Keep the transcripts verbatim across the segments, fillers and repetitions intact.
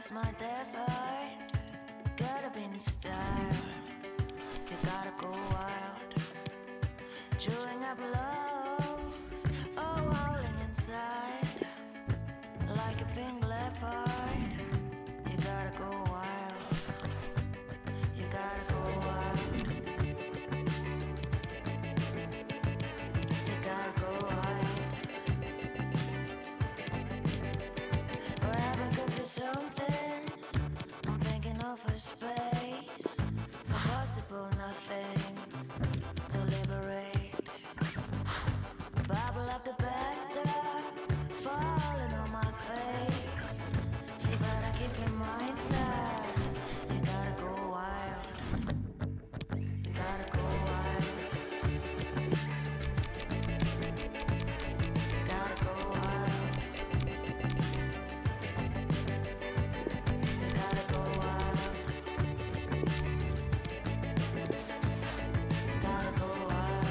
lost my deaf heart. Gotta be in style. You gotta go wild. Chewing up lows, oh, howling inside. Like a pink leopard. You gotta go wild. You gotta go wild. You gotta go wild. Forever could be something. I'm thinking of a space for possible nothings to liberate. Bubble up the backdrop, falling on my face. You better keep in mind that you gotta go wild. You gotta go wild. You gotta go wild. You gotta go wild. You gotta go wild.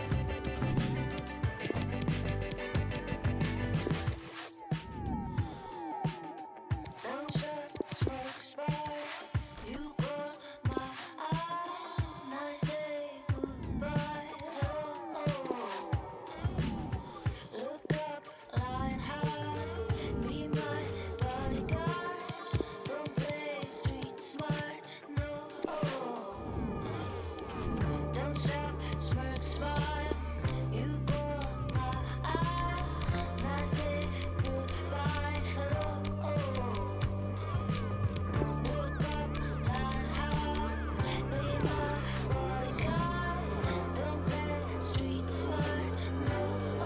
Don't shut sparks by. You caught my eye. Nice day, goodbye. Oh, oh. Look up, line high. Be my bodyguard. Don't play street smart. No. Don't stop, smirk, smile. You caught my eye. Nice day, goodbye. Hello. Look up, line high. Be my bodyguard. Don't play street smart. No.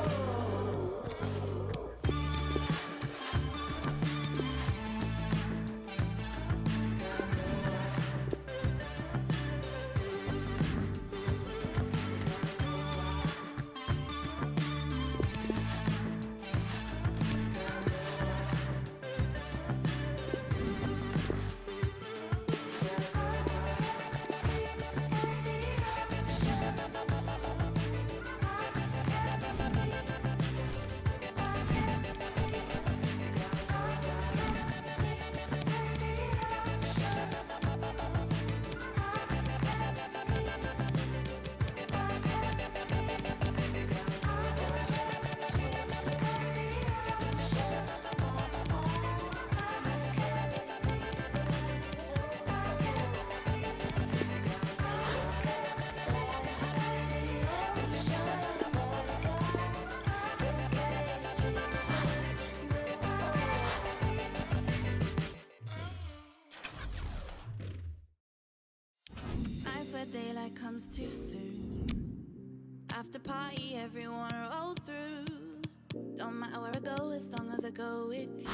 Nights where daylight comes too soon. After party, everyone roll through. Don't matter where I go as long as I go with you.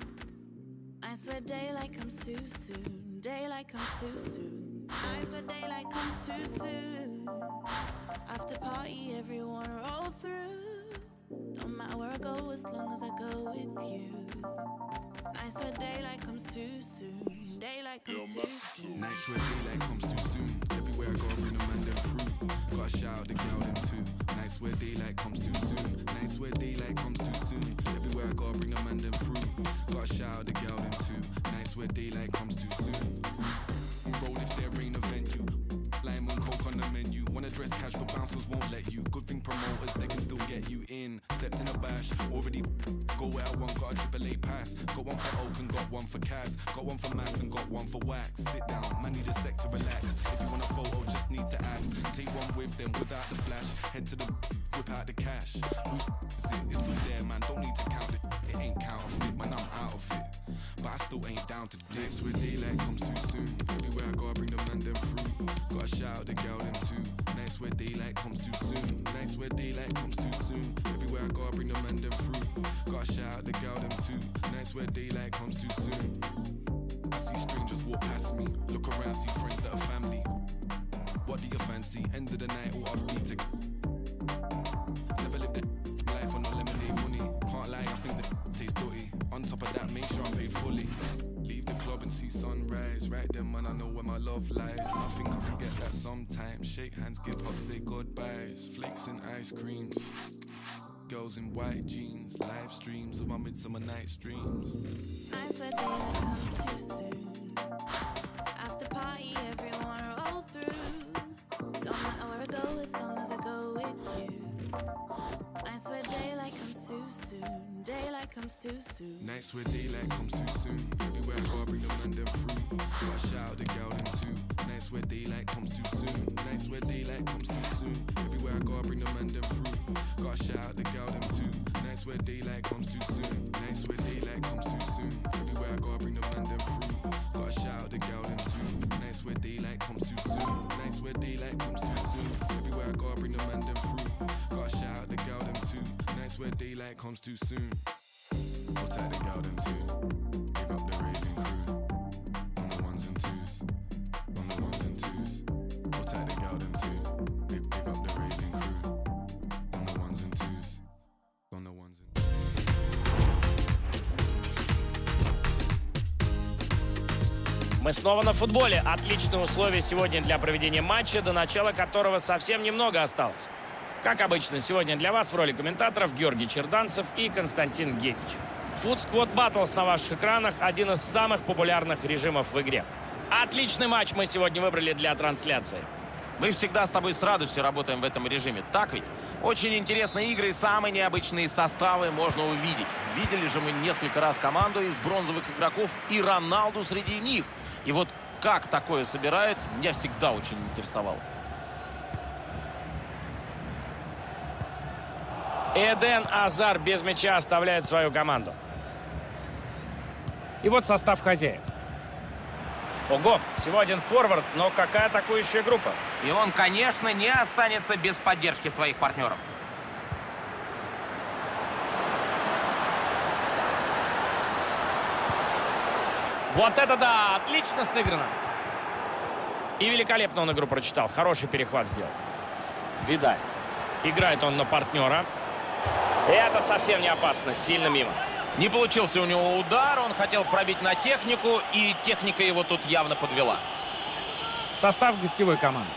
Nights where daylight comes too soon. Daylight comes too soon. Nights where daylight comes too soon. After party, everyone roll through. Don't matter where I go as long as I go with you. Nights where daylight comes too soon. Daylight comes too soon. Nights where daylight comes too soon. Everywhere I go, I bring them and them through. Gotta shout out the girl them too. Nights where daylight comes too soon. Nights where daylight comes too soon. Everywhere I go, I bring them and them through. Gotta shout out the girl them too. Nights where daylight comes too soon. Roll if there ain't a venue. Lime and coke on the menu. Wanna dress casual, bouncers won't let you. Good thing promoters, they can still get you in. Stepped in a bash, already go where I want. Got a triple A pass. Got one for Oak and got one for Kaz. Got one for Mass and got one for Wax. Sit down, man need a sec to relax. If you want a photo, just need to ask. Take one with them without the flash. Head to the whip out the cash. Who's is it? It's all there, man. Don't need to count it. It ain't counterfeit, man. I'm out of it. But I still ain't down to this. Where daylight comes too soon. Everywhere I go, I bring them and them through. Gotta shout out the girl them too. Nights where daylight comes too soon. Nights where daylight comes too soon. Everywhere I go, I bring them and them through. Gotta shout out the girl them too. Nights where daylight comes too soon. I see strangers walk past me. Look around, see friends that are family. What do you fancy? End of the night, all off me to. Never lived a life on no lemonade money. Can't lie, I think the tastes dirty. On top of that, make sure I'm paid fully. Leave the club and see sunrise. Right then, man, I know where my love lies. I think I forget that sometimes. Shake hands, give hugs, say goodbyes. Flakes and ice creams. Girls in white jeans, live streams of my midsummer night streams. I swear daylight comes too soon. After party, everyone roll through. Don't matter where I go as long as I go with you. I swear daylight comes too soon. Daylight comes too soon. Nights where daylight comes too soon. Everywhere I go, I bring them and them through. Gotta shout out the gal them too. Nights where daylight comes too soon. Nights where daylight comes too soon. Everywhere I go, I bring them and them through. Gotta shout out the gal them too. Nights where daylight comes too soon. Nights where daylight comes too soon. Everywhere I go, I bring them and them through. Gotta shout out the gal them too. Nights where daylight comes too soon. Nights where daylight comes too soon. Everywhere I go, I bring them and them through. Gotta shout out the gal them too. Nights where daylight comes too soon. I'll take the gal them too. Pick up the raving crew. On the ones and twos. On the ones and twos. I'll take the gal them too. Pick, pick up the raving crew. On the ones and twos. On the ones and twos. Мы снова на футболе. Отличные условия сегодня для проведения матча, до начала которого совсем немного осталось. Как обычно, сегодня для вас в роли комментаторов Георгий Черданцев и Константин Генич. Food Squad Battles на ваших экранах – один из самых популярных режимов в игре. Отличный матч мы сегодня выбрали для трансляции. Мы всегда с тобой с радостью работаем в этом режиме, так ведь? Очень интересные игры и самые необычные составы можно увидеть. Видели же мы несколько раз команду из бронзовых игроков и Роналду среди них. И вот как такое собирают, меня всегда очень интересовало. Эден Азар без мяча оставляет свою команду. И вот состав хозяев. Ого, всего один форвард, но какая атакующая группа. И он, конечно, не останется без поддержки своих партнеров. Вот это да! Отлично сыграно. И великолепно он игру прочитал. Хороший перехват сделал. Видаль. Играет он на партнера. Это совсем не опасно. Сильно мимо. Не получился у него удар. Он хотел пробить на технику. И техника его тут явно подвела. Состав гостевой команды.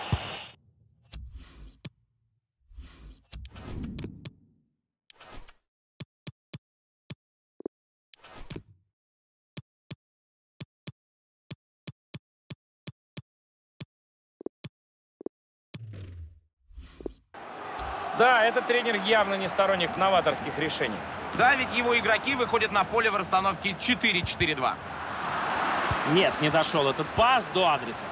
Да, этот тренер явно не сторонник новаторских решений. Да, ведь его игроки выходят на поле в расстановке четыре четыре два. Нет, не дошел этот пас до адреса.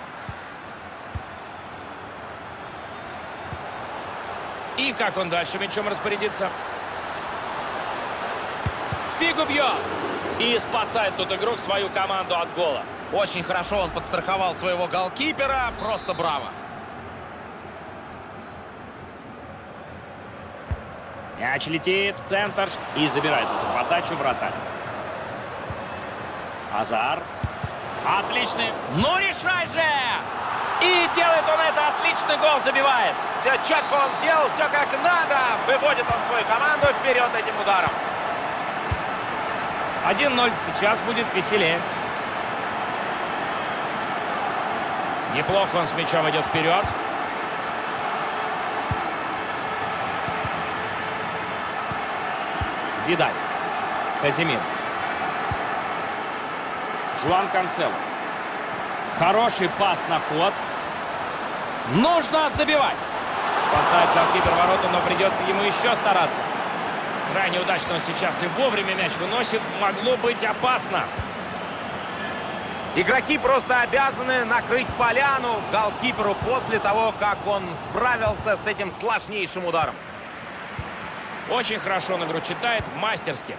И как он дальше мячом распорядится? Фигу бьет! И спасает тут игрок свою команду от гола. Очень хорошо он подстраховал своего голкипера. Просто браво. Мяч летит в центр и забирает эту подачу вратарь. Азар. Отличный. Ну решай же! И делает он это. Отличный гол забивает. Все четко он сделал, все как надо. Выводит он свою команду вперед этим ударом. один ноль. Сейчас будет веселее. Неплохо он с мячом идет вперед. Видаль. Казимир. Жуан Канцело. Хороший пас на ход. Нужно забивать. Спасает голкипер ворота, но придется ему еще стараться. Крайне удачно он сейчас и вовремя мяч выносит. Могло быть опасно. Игроки просто обязаны накрыть поляну голкиперу после того, как он справился с этим сложнейшим ударом. Очень хорошо он игру читает, мастерски.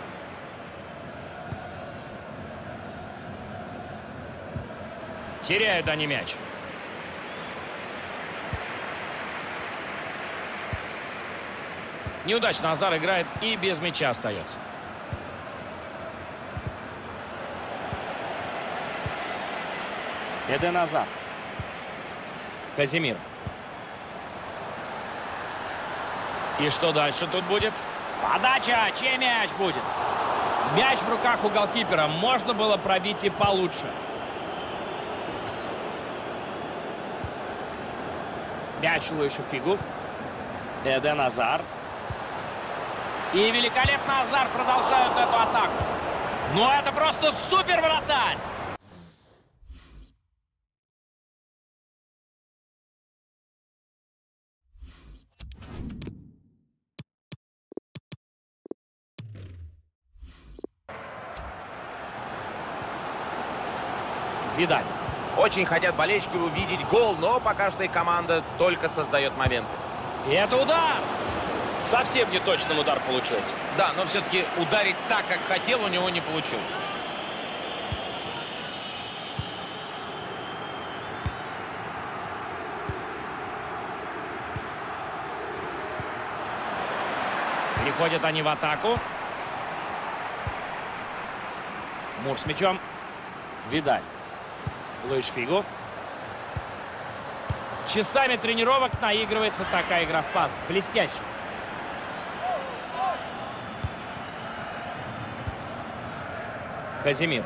Теряют они мяч. Неудачно Азар играет и без мяча остается. Эден Азар. Казимир. И что дальше тут будет? Подача! Чей мяч будет? Мяч в руках у голкипера. Можно было пробить и получше. Мяч Луишу Фигу. Эден Азар. И великолепно Азар продолжают эту атаку. Ну это просто супер вратарь! Видаль. Очень хотят болельщики увидеть гол, но пока что их команда только создает моменты. И это удар! Совсем не точным удар получился. Да, но все-таки ударить так, как хотел, у него не получилось. Переходят они в атаку. Мур с мячом. Видаль. Луиш Фигу. Часами тренировок наигрывается такая игра в пас. Блестяще. Казимир.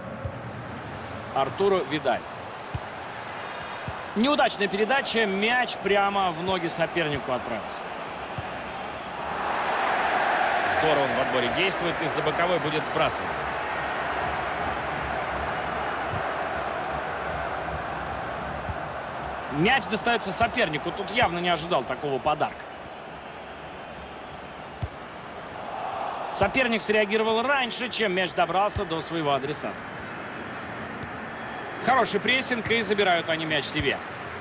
Артуру Видаль. Неудачная передача. Мяч прямо в ноги сопернику отправился. Здорово он в отборе действует. Из-за боковой будет сбрасывать. Мяч достается сопернику. Тут явно не ожидал такого подарка. Соперник среагировал раньше, чем мяч добрался до своего адресата. Хороший прессинг, и забирают они мяч себе.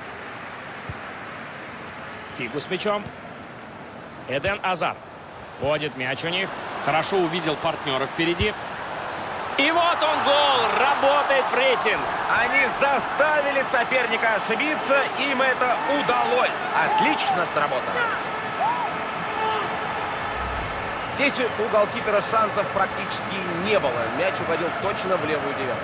Фигу с мячом. Эден Азар. Ходит мяч у них. Хорошо увидел партнера впереди. И вот он гол. Работает прессинг. Они заставили соперника ошибиться. Им это удалось. Отлично сработано. Здесь у голкипера шансов практически не было. Мяч угодил точно в левую девятку.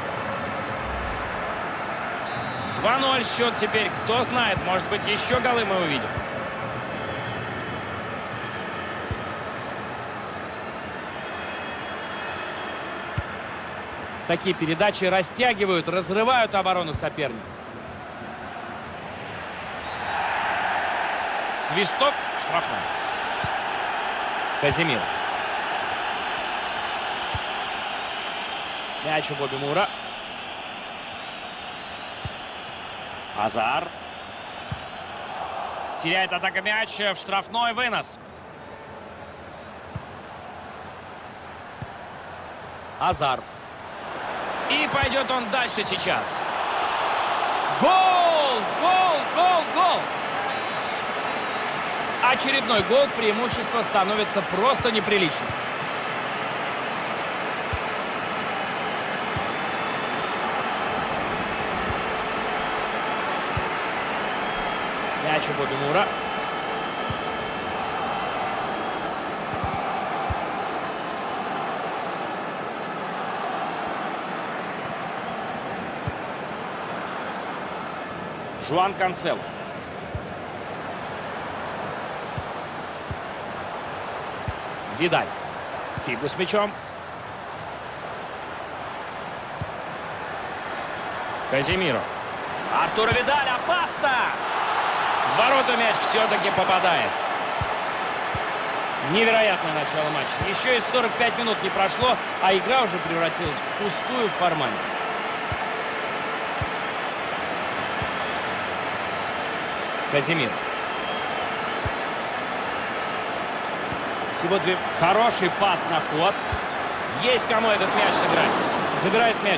два ноль счет теперь. Кто знает, может быть, еще голы мы увидим. Такие передачи растягивают, разрывают оборону соперника. Свисток. Штрафной. Казимир. Мяч у Бобби Мура. Азар. Теряет атака мяч. В штрафной вынос. Азар. И пойдет он дальше сейчас. Гол! Гол! Гол! Гол! Очередной гол. Преимущество становится просто неприличным. Мяч у Бобби Мура. Жуан Канцело. Видаль. Фигу с мячом. Казимиру. Артур Видаль. Опасно! В ворота мяч все-таки попадает. Невероятное начало матча. Еще и сорок пять минут не прошло, а игра уже превратилась в пустую формальность. Казимир. Всего две. Хороший пас на ход. Есть кому этот мяч сыграть. Забирает мяч.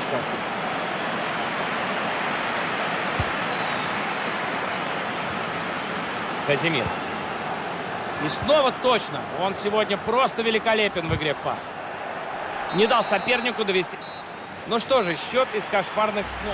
Казимир. И снова точно. Он сегодня просто великолепен в игре в пас. Не дал сопернику довести. Ну что же, счет из кошмарных снов.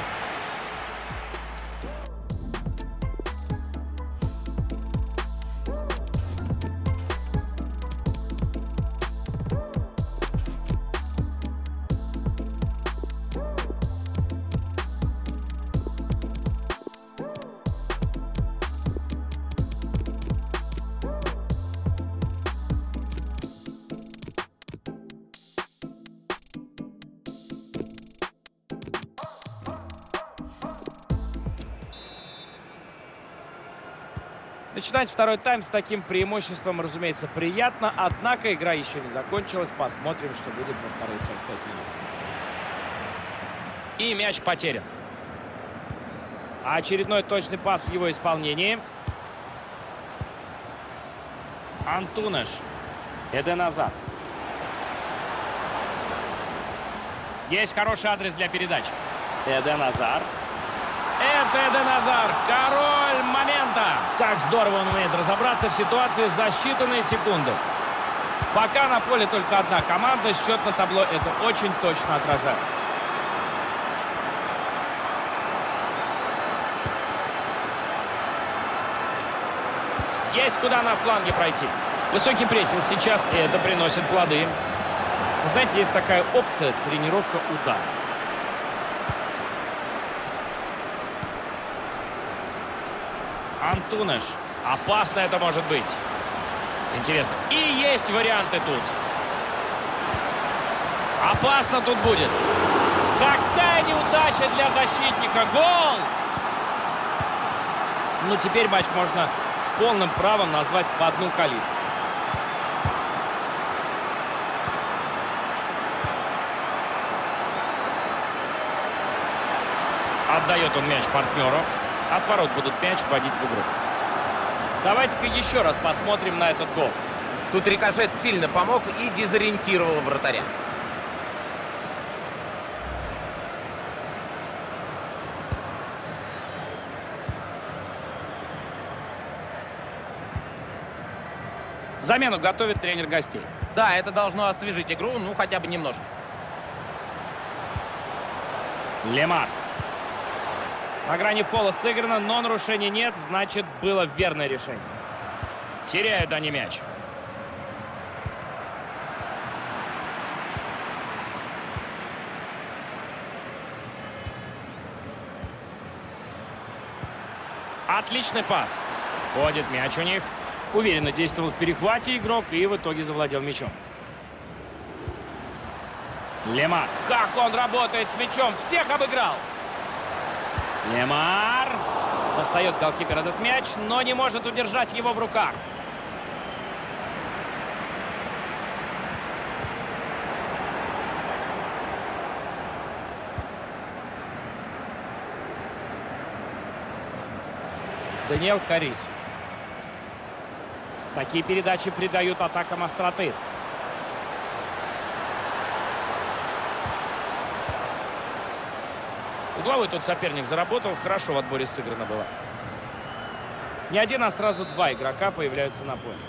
Начинать второй тайм с таким преимуществом, разумеется, приятно. Однако игра еще не закончилась. Посмотрим, что будет во вторые сорок пять минут. И мяч потерян. Очередной точный пас в его исполнении. Антунеш. Эден Азар. Есть хороший адрес для передачи. Эден Азар. Это Эден Азар. Король момента. Как здорово он умеет разобраться в ситуации за считанные секунды. Пока на поле только одна команда. Счет на табло это очень точно отражает. Есть куда на фланге пройти. Высокий прессинг сейчас, и это приносит плоды. Вы знаете, есть такая опция — тренировка удара. Антунеш. Опасно это может быть. Интересно. И есть варианты тут. Опасно тут будет. Какая неудача для защитника. Гол! Ну, теперь матч можно с полным правом назвать по одну калибр. Отдает он мяч партнеру. От ворот будут мяч вводить в игру. Давайте-ка еще раз посмотрим на этот гол. Тут рикошет сильно помог и дезориентировал вратаря. Замену готовит тренер гостей. Да, это должно освежить игру, ну хотя бы немножко. Лемар. На грани фола сыграно, но нарушений нет, значит, было верное решение. Теряют они мяч. Отличный пас. Ходит мяч у них. Уверенно действовал в перехвате игрок и в итоге завладел мячом. Лемар. Как он работает с мячом. Всех обыграл. Лемар. Достает голкипер этот мяч, но не может удержать его в руках. Даниэл Карису. Такие передачи придают атакам остроты. Угловой тут соперник заработал. Хорошо в отборе сыграно было. Не один, а сразу два игрока появляются на поле.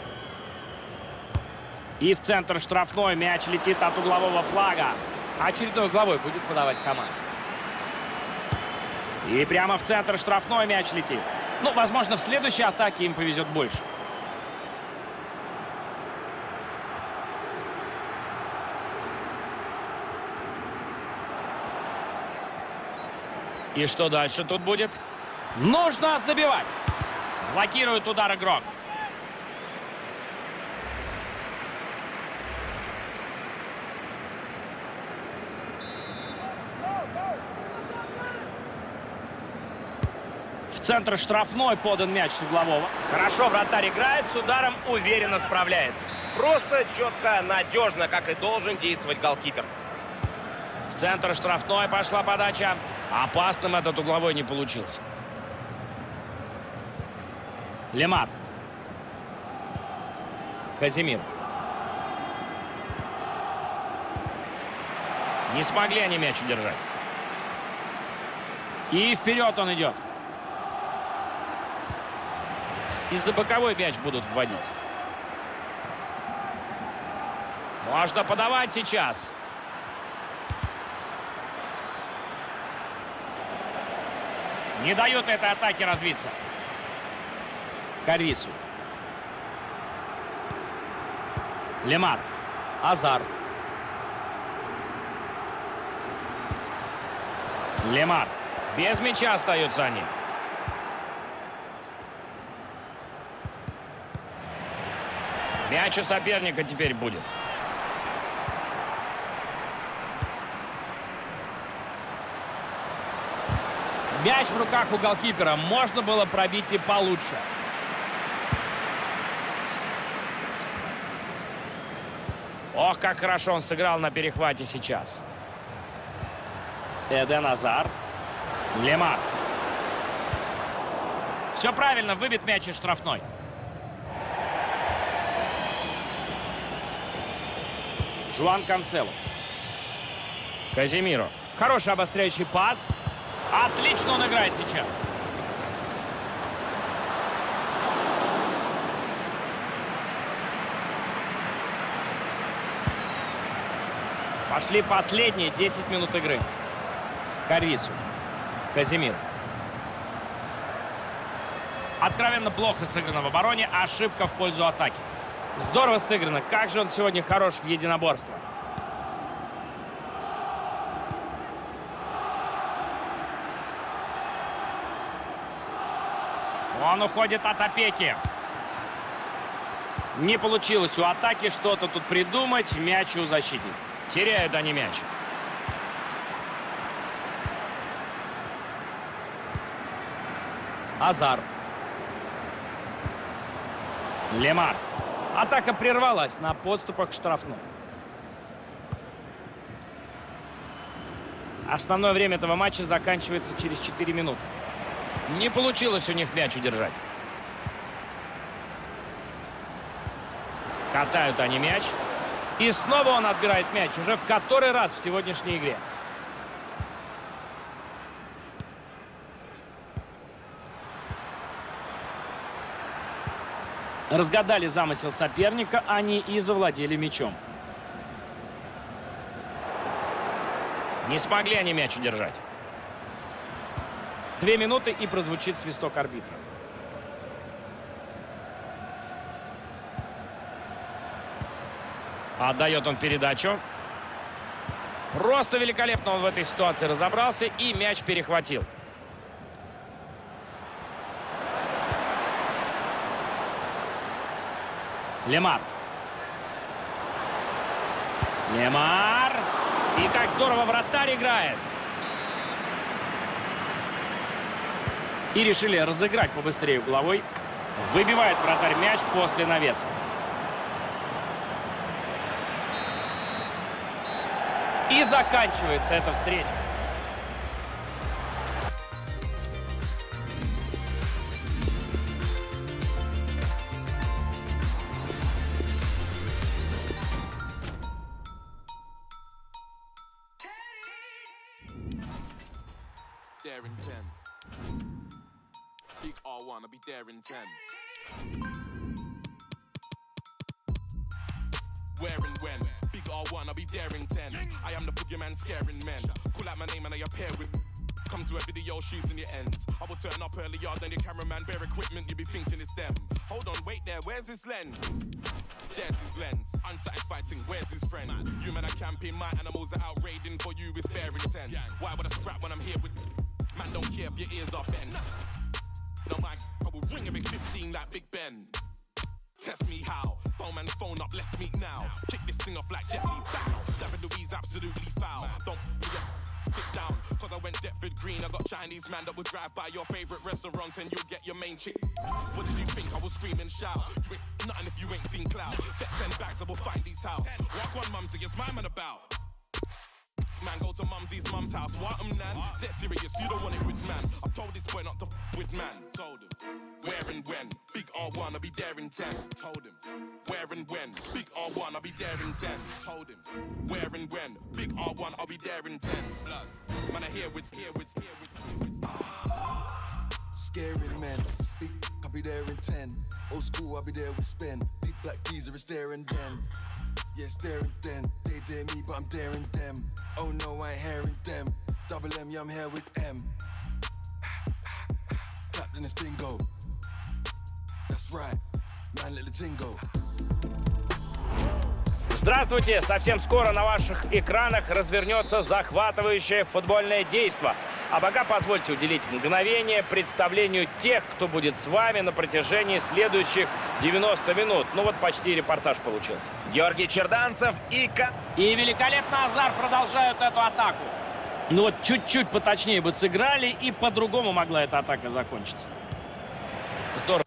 И в центр штрафной. Мяч летит от углового флага. Очередной угловой будет подавать команду. И прямо в центр штрафной мяч летит. Ну, возможно, в следующей атаке им повезет больше. И что дальше тут будет? Нужно забивать. Блокирует удар игрок. В центр штрафной подан мяч с углового. Хорошо вратарь играет, с ударом уверенно справляется. Просто четко, надежно, как и должен действовать голкипер. В центр штрафной пошла подача. Опасным этот угловой не получился. Лемар. Казимир. Не смогли они мяч удержать. И вперед он идет. Из-за боковой мяч будут вводить. Можно подавать сейчас. Не дает этой атаке развиться. Карису. Лемар. Азар. Лемар. Без мяча остаются они. Мяч у соперника теперь будет. Мяч в руках у голкипера. Можно было пробить и получше. Ох, как хорошо он сыграл на перехвате сейчас. Эден Азар. Лемар. Все правильно, выбит мяч из штрафной. Жуан Кансело. Казимиро. Хороший обостряющий пас. Отлично он играет сейчас. Пошли последние десять минут игры. Карису. Казимир. Откровенно плохо сыграно в обороне. Ошибка в пользу атаки. Здорово сыграно. Как же он сегодня хорош в единоборствах. Он уходит от опеки. Не получилось у атаки что-то тут придумать. Мяч у защитника. Теряют они мяч. Азар. Лемар. Атака прервалась на подступах к штрафной. Основное время этого матча заканчивается через четыре минуты. Не получилось у них мяч удержать. Катают они мяч. И снова он отбирает мяч. Уже в который раз в сегодняшней игре. Разгадали замысел соперника, они и завладели мячом. Не смогли они мяч удержать. Две минуты и прозвучит свисток арбитра. Отдает он передачу. Просто великолепно он в этой ситуации разобрался и мяч перехватил. Лемар. Лемар. И как здорово вратарь играет. И решили разыграть побыстрее угловой. Выбивает вратарь мяч после навеса. И заканчивается эта встреча. There in ten. Big R one, I'll be there in ten. Where and when? Big R one, I'll be there in ten. I am the boogeyman scaring men. Call out my name and I appear with. Come to a video shooting your ends. I will turn up earlier than your cameraman. Bare equipment, you be thinking it's them. Hold on, wait there, where's his lens? There's his lens. Unsatisfied thing, where's his friends? You men are camping, my animals are out raiding for you with bare intent. Why would I scrap when I'm here with. Man, don't care if your ears are bent. No, my I will ring a big fifteen like Big Ben. Test me how. Phone man's phone up, let's meet now. Kick this thing off like Jet Li. Bow. David Louise absolutely foul. Don't sit down, cause I went Deptford Green. I got Chinese man that would drive by your favorite restaurant and you'll get your main chick. What did you think? I will scream and shout. You ain't nothing if you ain't seen clout. Bet ten bags, I will find these house. Walk one mumsy, it's my man about. Man, go to mumsy's mum's house. What um nan? Dead serious, you don't want it with man. I've told this boy not to f with man. Told him. Where and when? Big R one, I'll be there in ten. Told him. Where and when? Big R one, I'll be there in ten. Told him. Where and when? Big R one, I'll be there in ten. Blood. Man, I hear what's here, what's here, what's here. Scary man. Big, I'll be there in ten. Old school, I'll be there with Spen. Big black geezer is there and then. Yeah, staring then. They dare me, but I'm daring them. Oh no, I ain't hearing them. Double M, yeah, I'm here with M. Clapped in this bingo. That's right. Man, let the ting go. Здравствуйте! Совсем скоро на ваших экранах развернется захватывающее футбольное действо. А пока позвольте уделить мгновение представлению тех, кто будет с вами на протяжении следующих девяноста минут. Ну вот почти репортаж получился. Георгий Черданцев и... И великолепно Азар продолжают эту атаку. Ну вот чуть-чуть поточнее бы сыграли, и по-другому могла эта атака закончиться. Здорово.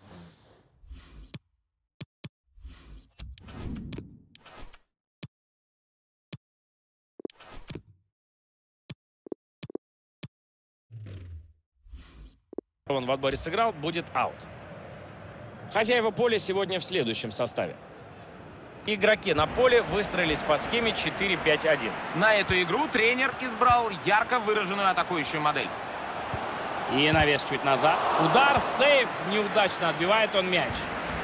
Он в отборе сыграл, будет аут. Хозяева поля сегодня в следующем составе. Игроки на поле выстроились по схеме четыре пять один. На эту игру тренер избрал ярко выраженную атакующую модель. И навес чуть назад. Удар, сейф. Неудачно отбивает он мяч.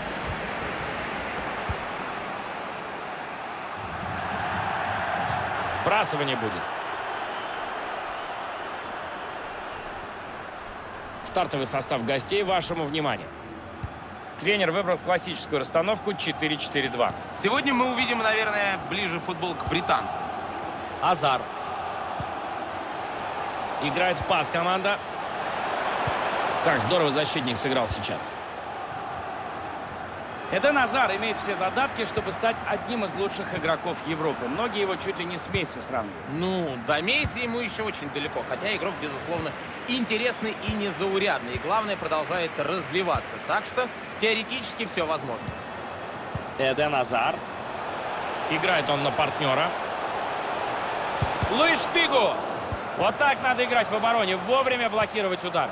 Сбрасывание будет. Стартовый состав гостей вашему вниманию. Тренер выбрал классическую расстановку четыре четыре два. Сегодня мы увидим, наверное, ближе футбол к британскому. Азар. Играет в пас команда. Как здорово защитник сыграл сейчас. Эден Азар имеет все задатки, чтобы стать одним из лучших игроков Европы. Многие его чуть ли не с Месси сравнивают. Ну, до Месси ему еще очень далеко. Хотя игрок, безусловно, интересный и незаурядный. И главное, продолжает развиваться. Так что теоретически все возможно. Эден Азар. Играет он на партнера. Луиш Фигу. Вот так надо играть в обороне. Вовремя блокировать удары.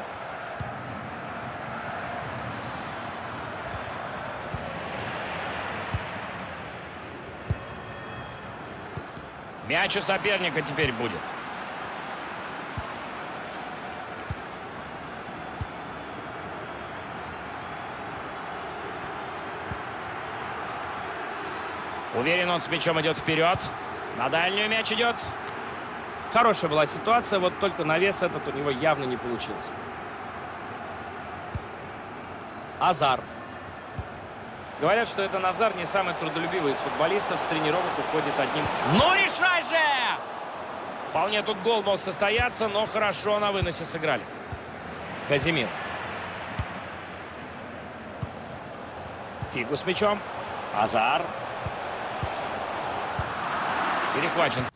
Мяч у соперника теперь будет. Уверен, он с мячом идет вперед. На дальнюю мяч идет. Хорошая была ситуация, вот только навес этот у него явно не получился. Азар. Говорят, что это Азар не самый трудолюбивый из футболистов, с тренировок уходит одним. Ну решай же! Вполне тут гол мог состояться, но хорошо на выносе сыграли. Казимир. Фигу с мячом. Азар. Перехвачен.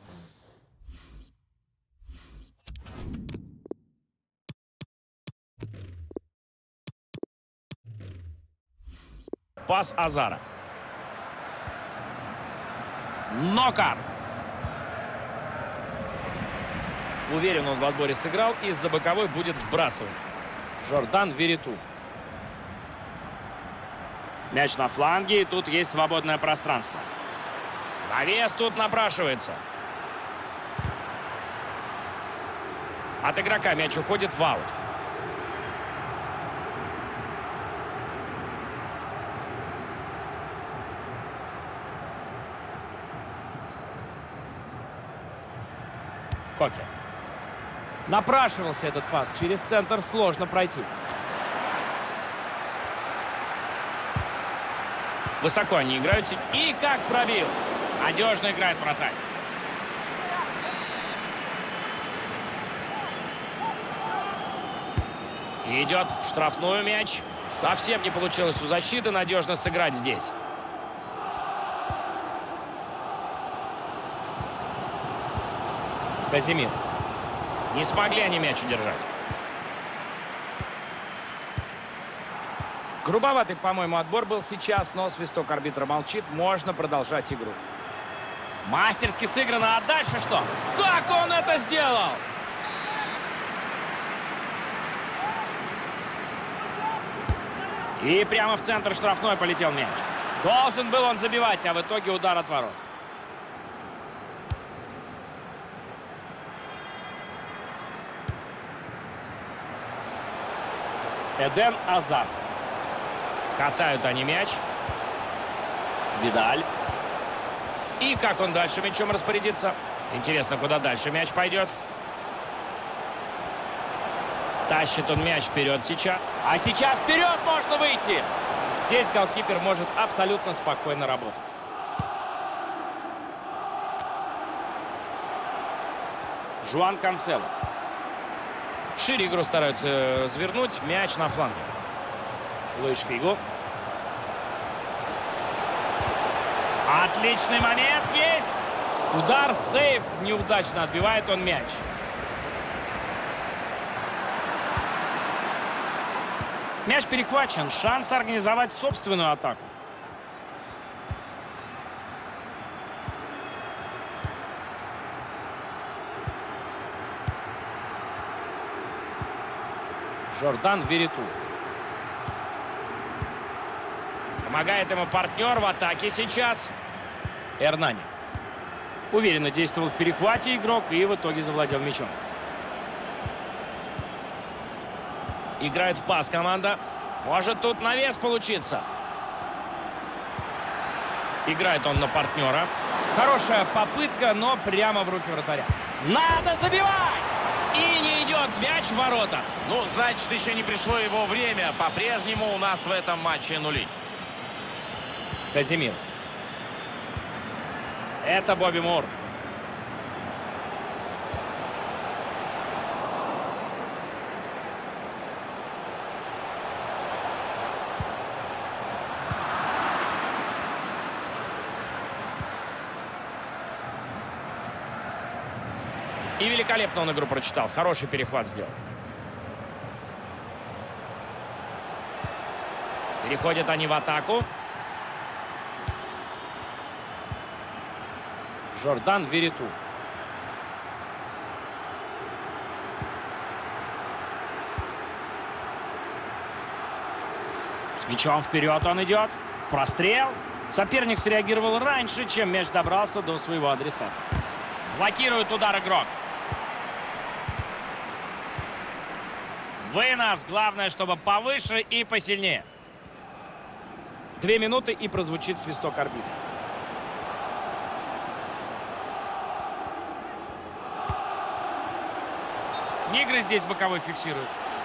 Пас Азара. Нокар. Уверен, он в отборе сыграл. Из-за боковой будет вбрасывать. Жордан Вериту. Мяч на фланге. И тут есть свободное пространство. Навес тут напрашивается. От игрока мяч уходит в аут. Коке. Напрашивался этот пас. Через центр сложно пройти. Высоко они играют. И как пробил. Надежно играет вратарь. Идет в штрафную мяч. Совсем не получилось у защиты. Надежно сыграть здесь. Казимир. Не смогли они мяч удержать. Грубоватый, по-моему, отбор был сейчас, но свисток арбитра молчит. Можно продолжать игру. Мастерски сыграно. А дальше что? Как он это сделал? И прямо в центр штрафной полетел мяч. Должен был он забивать, а в итоге удар от ворот. Эден Азар. Катают они мяч. Видаль. И как он дальше мячом распорядится? Интересно, куда дальше мяч пойдет. Тащит он мяч вперед сейчас. А сейчас вперед можно выйти. Здесь голкипер может абсолютно спокойно работать. Жуан Канцело. Шире игру стараются развернуть. Мяч на фланге. Луиш Фигу. Отличный момент есть. Удар, сейф. Неудачно отбивает он мяч. Мяч перехвачен. Шанс организовать собственную атаку. Жордан Вериту. Помогает ему партнер в атаке сейчас. Эрнани. Уверенно действовал в перехвате игрок и в итоге завладел мячом. Играет в пас команда. Может тут навес получиться. Играет он на партнера. Хорошая попытка, но прямо в руки вратаря. Надо забивать! И не идет мяч в ворота. Ну, значит, еще не пришло его время. По-прежнему у нас в этом матче нули. Казимир. Это Бобби Мур. И великолепно он игру прочитал. Хороший перехват сделал. Переходят они в атаку. Жордан Вериту. С мячом вперед он идет. Прострел. Соперник среагировал раньше, чем мяч добрался до своего адресата. Блокирует удар игрок. Вынос. Главное, чтобы повыше и посильнее. Две минуты и прозвучит свисток арбитра. Нигры здесь боковой фиксируют.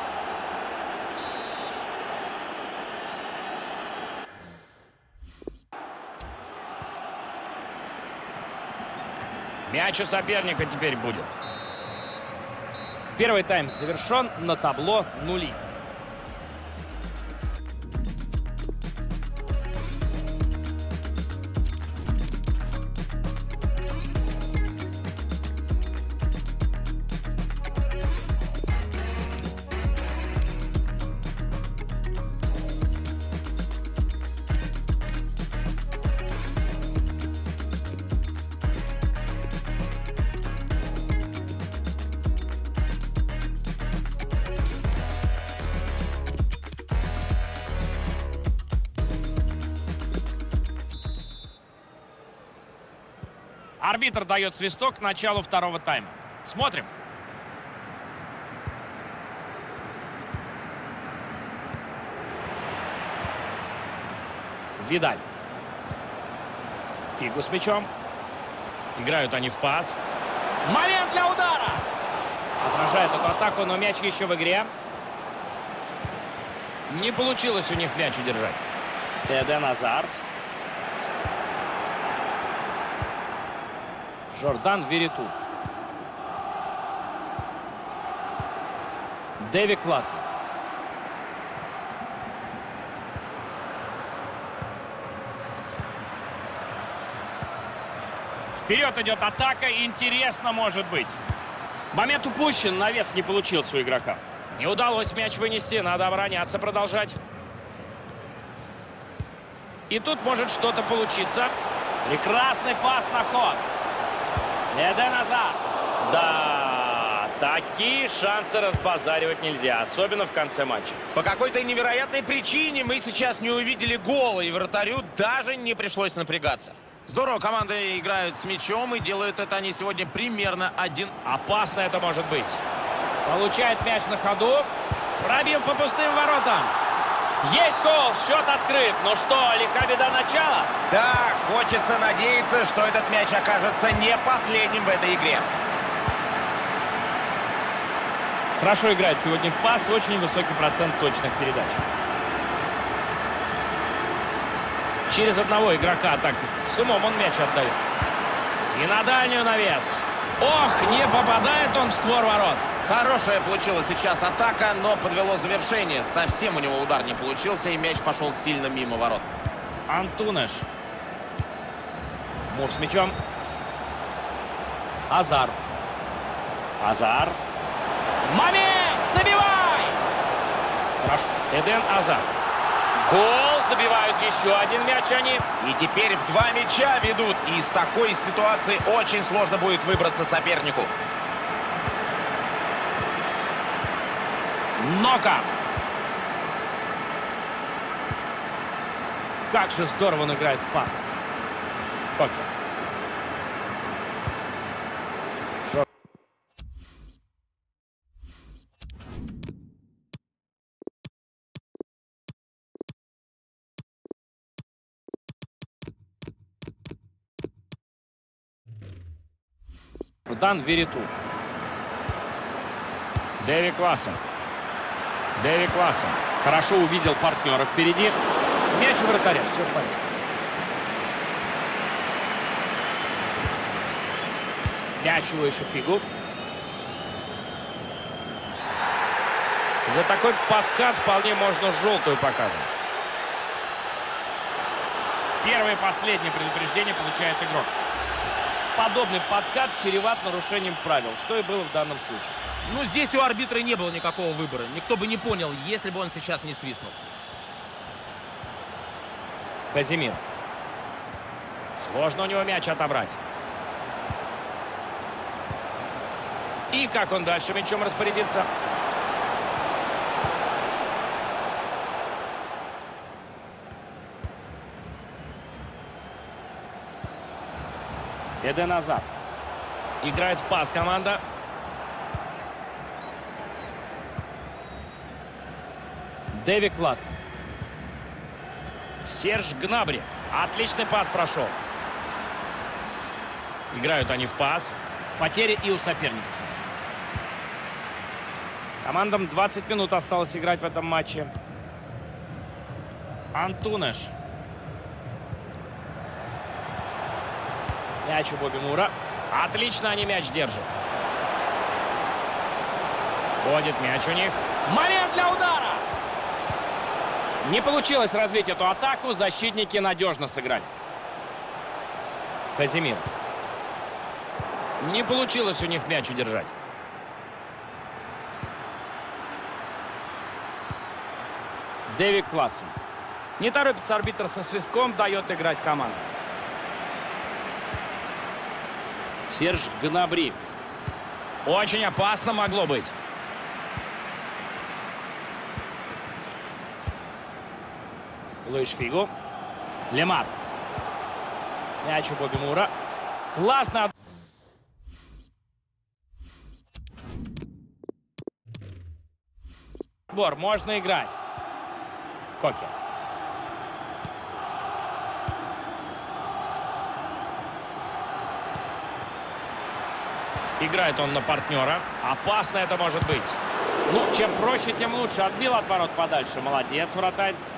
Мяч у соперника теперь будет. Первый тайм завершен, на табло нули. Арбитр дает свисток к началу второго тайма. Смотрим. Видаль. Фигу с мячом. Играют они в пас. Момент для удара! Отражает эту атаку, но мяч еще в игре. Не получилось у них мяч удержать. Эден Азар. Жордан Вериту. Дэви Классен. Вперед идет атака. Интересно может быть. Момент упущен. Навес не получился у игрока. Не удалось мяч вынести. Надо обороняться, продолжать. И тут может что-то получиться. Прекрасный пас на ход. Эден Азар. Да, такие шансы разбазаривать нельзя, особенно в конце матча. По какой-то невероятной причине мы сейчас не увидели гола, и вратарю даже не пришлось напрягаться. Здорово, команды играют с мячом, и делают это они сегодня примерно один. Опасно это может быть. Получает мяч на ходу. Пробил по пустым воротам. Есть гол, счет открыт. Ну что, лиха беда начала? Да, хочется надеяться, что этот мяч окажется не последним в этой игре. Хорошо играет сегодня в пас, очень высокий процент точных передач. Через одного игрока так с умом он мяч отдает. И на дальнюю навес. Ох, не попадает он в створ ворот. Хорошая получилась сейчас атака, но подвело завершение. Совсем у него удар не получился, и мяч пошел сильно мимо ворот. Антунеш. Мур с мячом. Азар. Азар. Момент! Забивай! Хорошо. Эден Азар. Гол! Забивают еще один мяч они. И теперь в два мяча ведут. И из такой ситуации очень сложно будет выбраться сопернику. Нока. Как же здорово он играет в пас. Коки. Шо... Дан Вериту. Дэви Классен. Дэви Классен. Хорошо увидел партнера впереди. Мяч у вратаря. Все в порядке. Мяч выше Фигу. За такой подкат вполне можно желтую показывать. Первое и последнее предупреждение получает игрок. Подобный подкат чреват нарушением правил, что и было в данном случае. Ну, здесь у арбитра не было никакого выбора. Никто бы не понял, если бы он сейчас не свистнул. Казимир. Сложно у него мяч отобрать. И как он дальше мячом распорядится? Эден Азар. Играет в пас команда. Дэви Классен. Серж Гнабри. Отличный пас прошел. Играют они в пас. Потери и у соперников. Командам двадцать минут осталось играть в этом матче. Антунеш. Мяч у Боби Мура. Отлично они мяч держат. Ходит мяч у них. Момент для удара! Не получилось развить эту атаку. Защитники надежно сыграли. Казимир. Не получилось у них мяч удержать. Дэви Классен. Не торопится арбитр со свистком, дает играть команду. Серж Гнабри. Очень опасно могло быть. Луиш Фигу. Лемар. Мяч у Боби Мура. Классно. Бор, можно играть. Коки. Играет он на партнера. Опасно это может быть. Ну, чем проще, тем лучше. Отбил от ворот подальше. Молодец, вратарь.